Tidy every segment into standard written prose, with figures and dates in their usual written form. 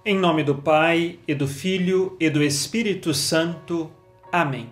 Em nome do Pai, e do Filho, e do Espírito Santo. Amém.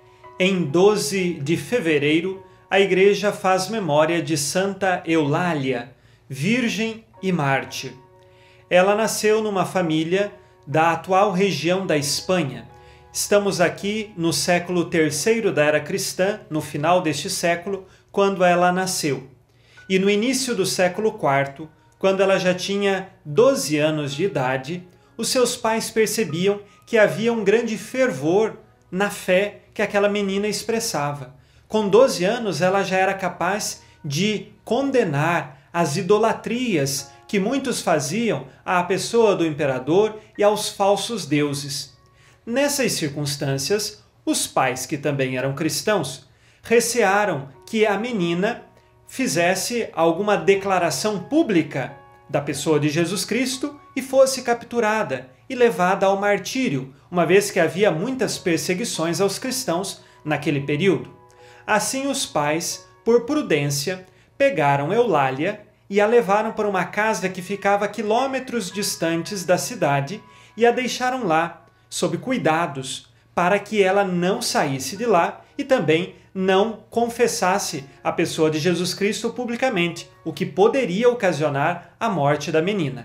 Em 12 de fevereiro, a Igreja faz memória de Santa Eulália, virgem e mártir. Ela nasceu numa família da atual região da Espanha. Estamos aqui no século III da era cristã, no final deste século, quando ela nasceu. E no início do século IV, quando ela já tinha 12 anos de idade, os seus pais percebiam que havia um grande fervor na fé que aquela menina expressava. Com 12 anos, ela já era capaz de condenar as idolatrias que muitos faziam à pessoa do imperador e aos falsos deuses. Nessas circunstâncias, os pais, que também eram cristãos, recearam que a menina fizesse alguma declaração pública da pessoa de Jesus Cristo e fosse capturada e levada ao martírio, uma vez que havia muitas perseguições aos cristãos naquele período. Assim, os pais, por prudência, pegaram Eulália e a levaram para uma casa que ficava a quilômetros distantes da cidade e a deixaram lá, sob cuidados, para que ela não saísse de lá e também não confessasse a pessoa de Jesus Cristo publicamente, o que poderia ocasionar a morte da menina.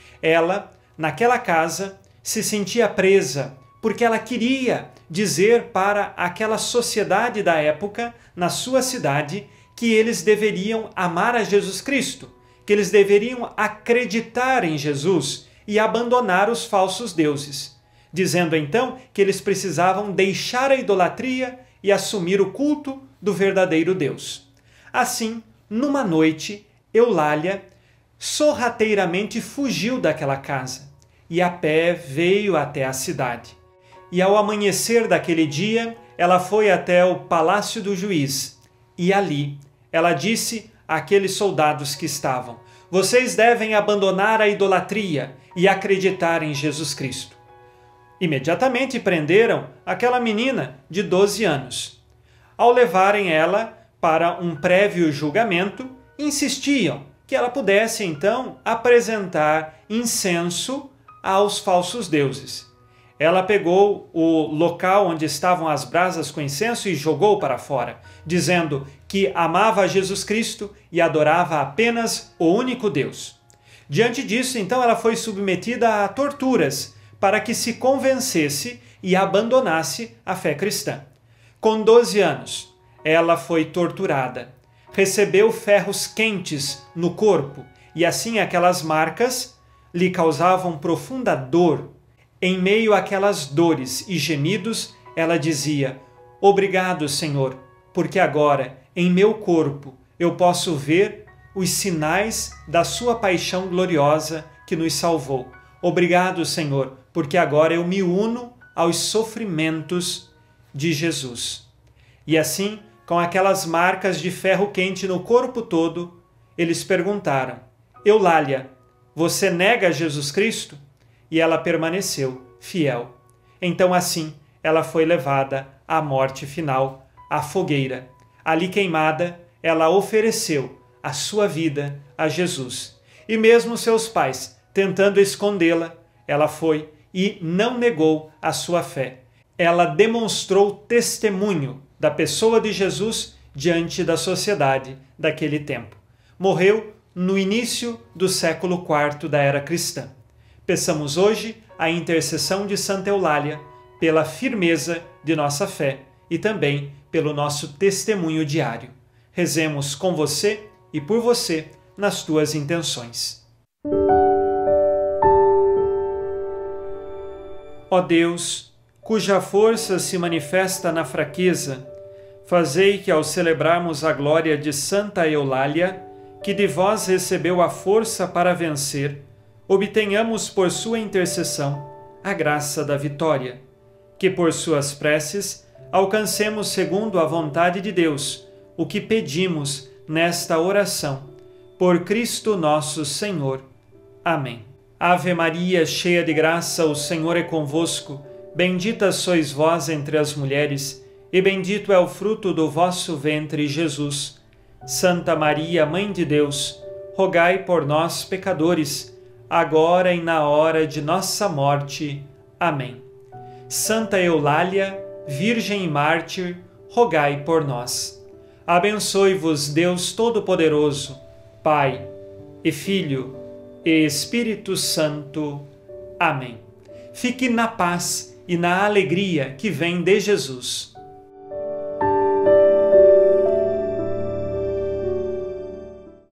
Ela, naquela casa, se sentia presa, porque ela queria dizer para aquela sociedade da época, na sua cidade, que eles deveriam amar a Jesus Cristo, que eles deveriam acreditar em Jesus e abandonar os falsos deuses, dizendo então que eles precisavam deixar a idolatria e assumir o culto do verdadeiro Deus. Assim, numa noite, Eulália sorrateiramente fugiu daquela casa e a pé veio até a cidade. E ao amanhecer daquele dia, ela foi até o palácio do juiz e ali ela disse àqueles soldados que estavam: "Vocês devem abandonar a idolatria e acreditar em Jesus Cristo." Imediatamente prenderam aquela menina de 12 anos. Ao levarem ela para um prévio julgamento, insistiam que ela pudesse então apresentar incenso aos falsos deuses. Ela pegou o local onde estavam as brasas com incenso e jogou para fora, dizendo que amava a Jesus Cristo e adorava apenas o único Deus. Diante disso, então, ela foi submetida a torturas para que se convencesse e abandonasse a fé cristã. Com 12 anos, ela foi torturada, recebeu ferros quentes no corpo e assim aquelas marcas lhe causavam profunda dor. Em meio àquelas dores e gemidos, ela dizia: "Obrigado, Senhor, porque agora, em meu corpo, eu posso ver os sinais da sua paixão gloriosa que nos salvou. Obrigado, Senhor, porque agora eu me uno aos sofrimentos de Jesus." E assim, com aquelas marcas de ferro quente no corpo todo, eles perguntaram: "Eulália, você nega Jesus Cristo?" E ela permaneceu fiel. Então assim, ela foi levada à morte final, à fogueira. Ali queimada, ela ofereceu a sua vida a Jesus. E mesmo seus pais, tentando escondê-la, ela foi e não negou a sua fé. Ela demonstrou testemunho da pessoa de Jesus diante da sociedade daquele tempo. Morreu no início do século IV da era cristã. Peçamos hoje a intercessão de Santa Eulália pela firmeza de nossa fé e também pelo nosso testemunho diário. Rezemos com você e por você nas tuas intenções. Ó Deus, cuja força se manifesta na fraqueza, fazei que ao celebrarmos a glória de Santa Eulália, que de vós recebeu a força para vencer, obtenhamos por sua intercessão a graça da vitória. Que por suas preces alcancemos segundo a vontade de Deus o que pedimos nesta oração. Por Cristo nosso Senhor. Amém. Ave Maria, cheia de graça, o Senhor é convosco. Bendita sois vós entre as mulheres, e bendito é o fruto do vosso ventre, Jesus. Santa Maria, Mãe de Deus, rogai por nós, pecadores, agora e na hora de nossa morte. Amém. Santa Eulália, Virgem e Mártir, rogai por nós. Abençoe-vos Deus Todo-Poderoso, Pai e Filho e Espírito Santo. Amém. Fique na paz e na alegria que vem de Jesus.